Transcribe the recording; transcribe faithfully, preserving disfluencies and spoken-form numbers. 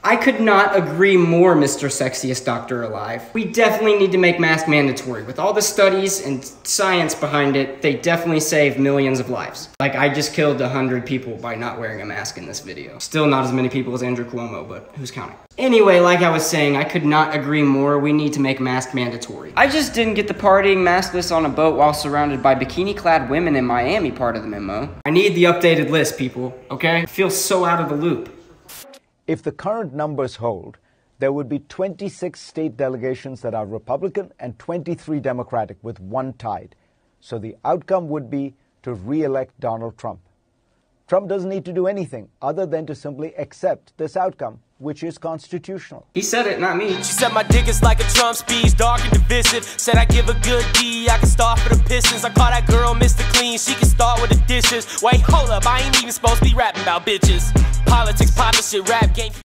I could not agree more, Mister Sexiest Doctor Alive. We definitely need to make masks mandatory. With all the studies and science behind it, they definitely save millions of lives. Like, I just killed a hundred people by not wearing a mask in this video. Still not as many people as Andrew Cuomo, but who's counting? Anyway, like I was saying, I could not agree more. We need to make masks mandatory. I just didn't get the partying maskless on a boat while surrounded by bikini-clad women in Miami part of the memo. I need the updated list, people, okay? I feel so out of the loop. If the current numbers hold, there would be twenty-six state delegations that are Republican and twenty-three Democratic, with one tied. So the outcome would be to re-elect Donald Trump. Trump doesn't need to do anything other than to simply accept this outcome, which is constitutional. He said it, not me. She said my dick is like a Trump speech, dark and divisive. Said I give a good D, I can start for the Pistons. I call that girl Mister Clean, she can start with the dishes. Wait, hold up, I ain't even supposed to be rapping about bitches. Politics, politics, shit, rap game.